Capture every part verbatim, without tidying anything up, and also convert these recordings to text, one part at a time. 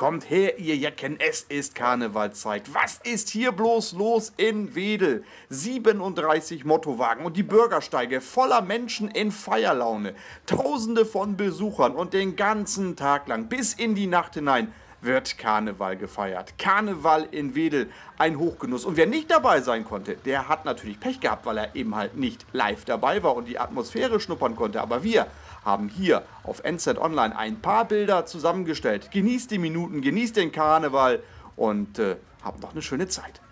kommt her, ihr Jecken, es ist Karnevalszeit. Was ist hier bloß los in Wedel? siebenunddreißig Mottowagen und die Bürgersteige voller Menschen in Feierlaune. Tausende von Besuchern und den ganzen Tag lang bis in die Nacht hinein wird Karneval gefeiert. Karneval in Wedel, ein Hochgenuss. Und wer nicht dabei sein konnte, der hat natürlich Pech gehabt, weil er eben halt nicht live dabei war und die Atmosphäre schnuppern konnte. Aber wir haben hier auf N Z Online ein paar Bilder zusammengestellt. Genießt die Minuten, genießt den Karneval und äh, habt noch eine schöne Zeit.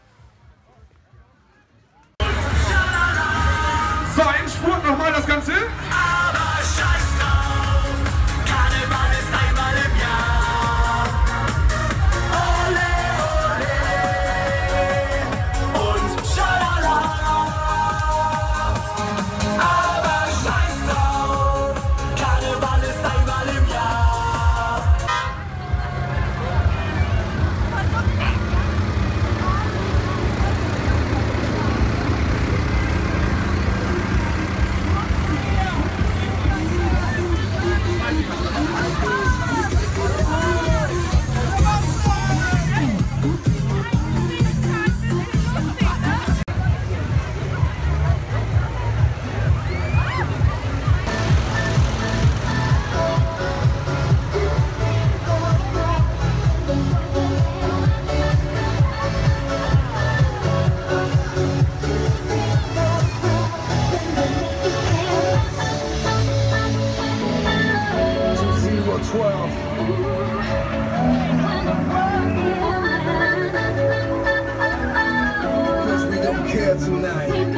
So, ein Spurt nochmal das Ganze. Aber scheiß drauf, Karneval ist einmal im Jahr. Ole, ole und schalala. Aber scheiß drauf, Karneval ist einmal im Jahr. twelve. Cause we don't care tonight.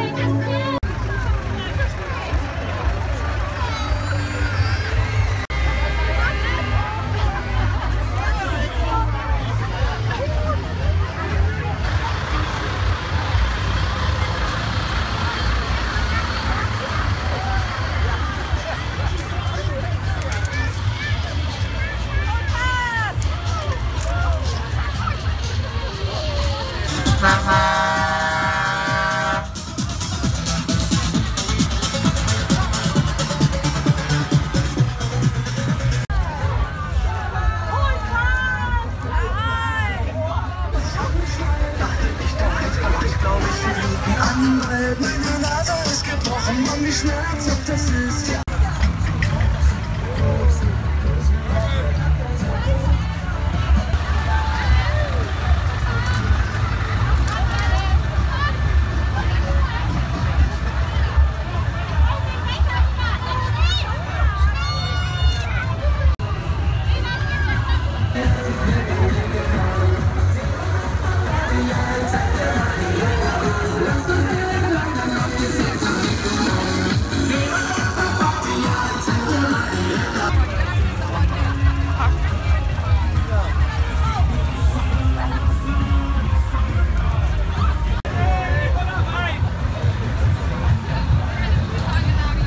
Andere, meine Nase ist gebrochen und die Schmerzen